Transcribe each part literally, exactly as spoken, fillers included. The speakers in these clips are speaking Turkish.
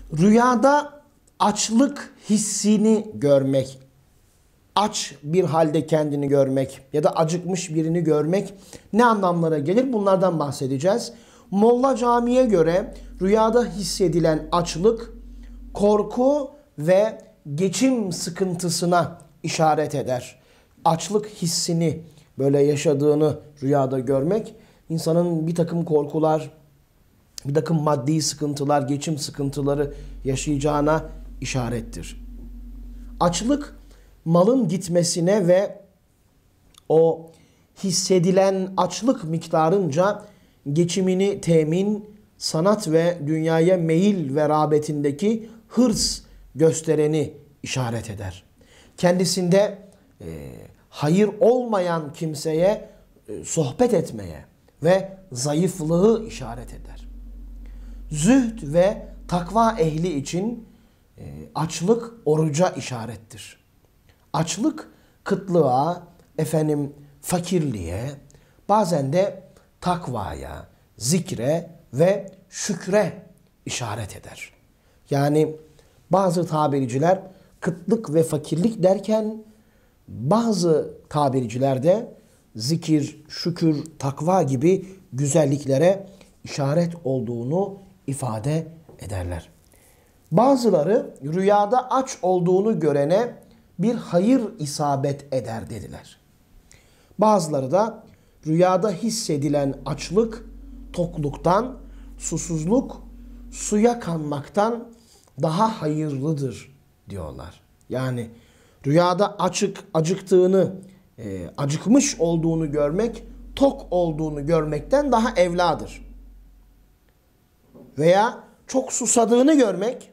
Rüyada açlık hissini görmek, aç bir halde kendini görmek ya da acıkmış birini görmek ne anlamlara gelir? Bunlardan bahsedeceğiz. Molla Cami'ye göre rüyada hissedilen açlık, korku ve geçim sıkıntısına işaret eder. Açlık hissini böyle yaşadığını rüyada görmek, insanın bir takım korkular, bir takım maddi sıkıntılar, geçim sıkıntıları yaşayacağına işarettir. Açlık, malın gitmesine ve o hissedilen açlık miktarınca geçimini temin, sanat ve dünyaya meyil ve rağbetindeki hırs göstereni işaret eder. Kendisinde e, hayır olmayan kimseye e, sohbet etmeye ve zayıflığı işaret eder. Zühd ve takva ehli için e, açlık oruca işarettir. Açlık kıtlığa, efendim fakirliğe, bazen de takvaya, zikre ve şükre işaret eder. Yani bazı tabirciler kıtlık ve fakirlik derken bazı tabirciler de zikir, şükür, takva gibi güzelliklere işaret olduğunu ifade ederler. Bazıları rüyada aç olduğunu görene bir hayır isabet eder dediler. Bazıları da rüyada hissedilen açlık, tokluktan, susuzluk, suya kanmaktan daha hayırlıdır diyorlar. Yani rüyada açık, acıktığını, e, acıkmış olduğunu görmek, tok olduğunu görmekten daha evladır. Veya çok susadığını görmek,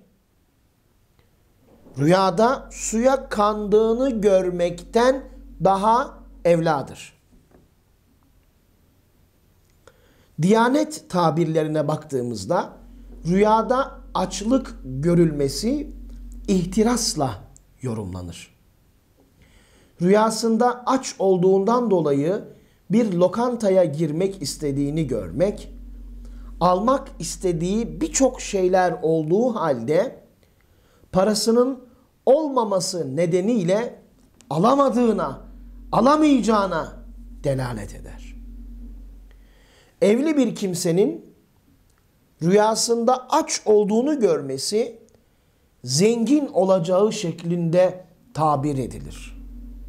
rüyada suya kandığını görmekten daha evladır. Diyanet tabirlerine baktığımızda rüyada açlık görülmesi ihtirasla yorumlanır. Rüyasında aç olduğundan dolayı bir lokantaya girmek istediğini görmek, almak istediği birçok şeyler olduğu halde parasının olmaması nedeniyle alamadığına, alamayacağına delalet eder. Evli bir kimsenin rüyasında aç olduğunu görmesi zengin olacağı şeklinde tabir edilir.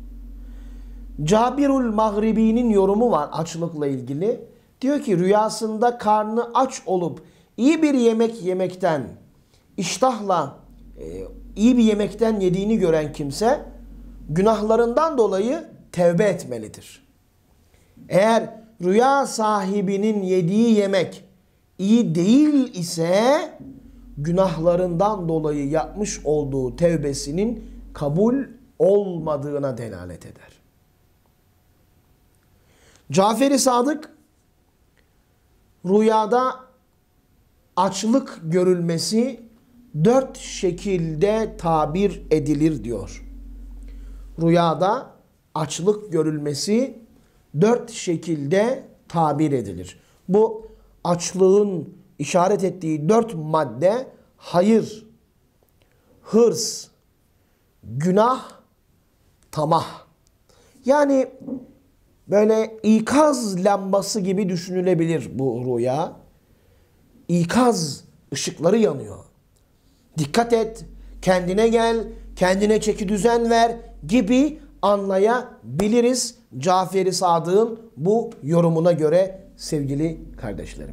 Cabirul Mağribi'nin yorumu var açlıkla ilgili. Diyor ki rüyasında karnı aç olup iyi bir yemek yemekten, iştahla e, iyi bir yemekten yediğini gören kimse günahlarından dolayı tevbe etmelidir. Eğer rüya sahibinin yediği yemek iyi değil ise günahlarından dolayı yapmış olduğu tevbesinin kabul olmadığına delalet eder. Cafer-i Sadık rüyada açlık görülmesi dört şekilde tabir edilir diyor. Rüyada açlık görülmesi dört şekilde tabir edilir. Bu açlığın işaret ettiği dört madde hayır, hırs, günah, tamah. Yani böyle ikaz lambası gibi düşünülebilir bu rüya. İkaz ışıkları yanıyor. Dikkat et, kendine gel, kendine çeki düzen ver gibi anlayabiliriz Cafer-i Sadık'ın bu yorumuna göre sevgili kardeşlerim.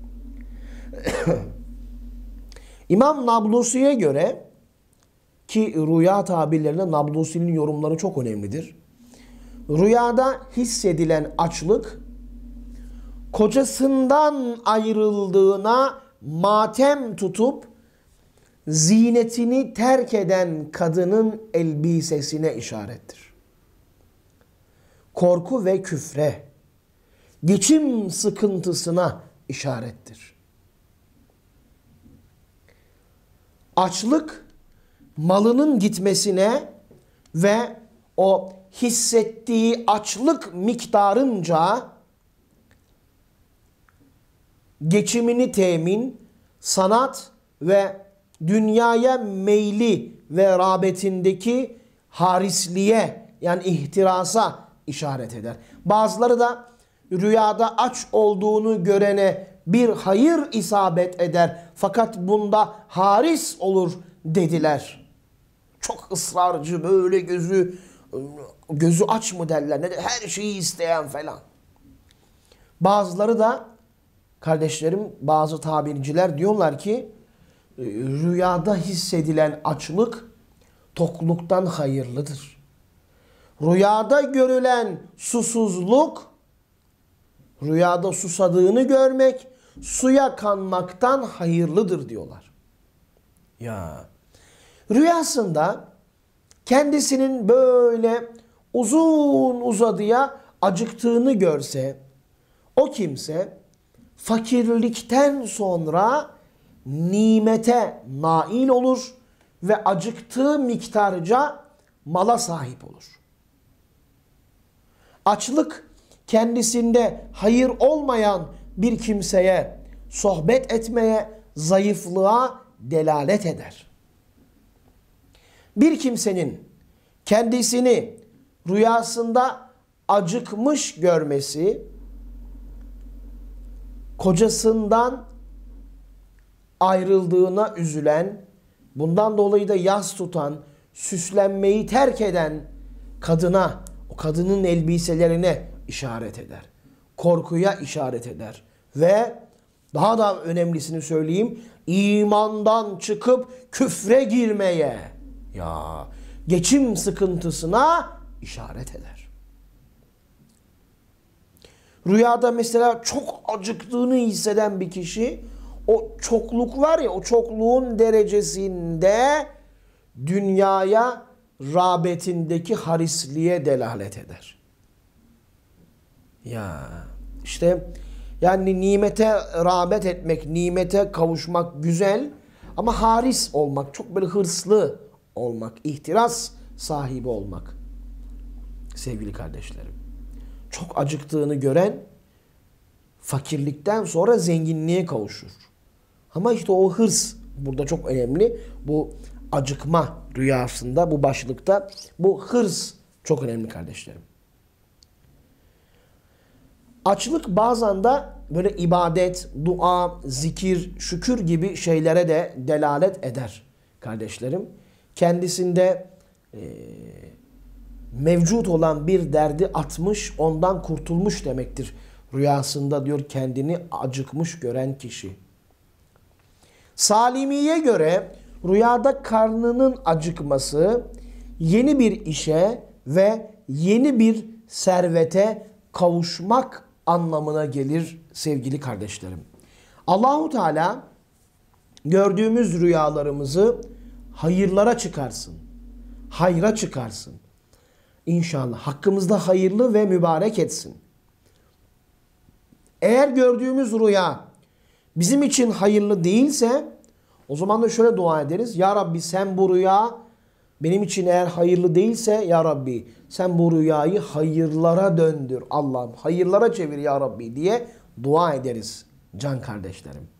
İmam Nablusi'ye göre ki rüya tabirlerinde Nablusi'nin yorumları çok önemlidir. Rüyada hissedilen açlık kocasından ayrıldığına matem tutup zinetini terk eden kadının elbisesine işarettir. Korku ve küfre, geçim sıkıntısına işarettir. Açlık malının gitmesine ve o hissettiği açlık miktarınca geçimini temin, sanat ve dünyaya meyli ve rağbetindeki harisliğe yani ihtirasa işaret eder. Bazıları da rüyada aç olduğunu görene bir hayır isabet eder fakat bunda haris olur dediler. Çok ısrarcı, böyle gözü gözü aç mı derler, ne de her şeyi isteyen falan. Bazıları da kardeşlerim, bazı tabirciler diyorlar ki rüyada hissedilen açlık tokluktan hayırlıdır. Rüyada görülen susuzluk, rüyada susadığını görmek suya kanmaktan hayırlıdır diyorlar. Ya rüyasında kendisinin böyle uzun uzadıya acıktığını görse o kimse fakirlikten sonra nimete nail olur ve acıktığı miktarca mala sahip olur. Açlık kendisinde hayır olmayan bir kimseye sohbet etmeye, zayıflığa delalet eder. Bir kimsenin kendisini rüyasında acıkmış görmesi, kocasından ayrıldığına üzülen, bundan dolayı da yas tutan, süslenmeyi terk eden kadına, o kadının elbiselerine işaret eder. Korkuya işaret eder. Ve daha da önemlisini söyleyeyim, imandan çıkıp küfre girmeye, ya geçim sıkıntısına işaret eder. Rüyada mesela çok acıktığını hisseden bir kişi, o çokluk var ya, o çokluğun derecesinde dünyaya rağbetindeki harisliğe delalet eder. Ya işte yani nimete rağbet etmek, nimete kavuşmak güzel ama haris olmak, çok böyle hırslı olmak, ihtiras sahibi olmak. Sevgili kardeşlerim, çok acıktığını gören fakirlikten sonra zenginliğe kavuşur. Ama işte o hırs burada çok önemli. Bu acıkma rüyasında, bu başlıkta bu hırs çok önemli kardeşlerim. Açlık bazen de böyle ibadet, dua, zikir, şükür gibi şeylere de delalet eder kardeşlerim. Kendisinde e, mevcut olan bir derdi atmış, ondan kurtulmuş demektir. Rüyasında diyor kendini acıkmış gören kişi. Salimiye göre rüyada karnının acıkması yeni bir işe ve yeni bir servete kavuşmak anlamına gelir sevgili kardeşlerim. Allahu Teala gördüğümüz rüyalarımızı hayırlara çıkarsın. Hayra çıkarsın. İnşallah hakkımızda hayırlı ve mübarek etsin. Eğer gördüğümüz rüya bizim için hayırlı değilse o zaman da şöyle dua ederiz. Ya Rabbi sen bu rüya benim için eğer hayırlı değilse ya Rabbi sen bu rüyayı hayırlara döndür. Allah'ım hayırlara çevir ya Rabbi diye dua ederiz can kardeşlerim.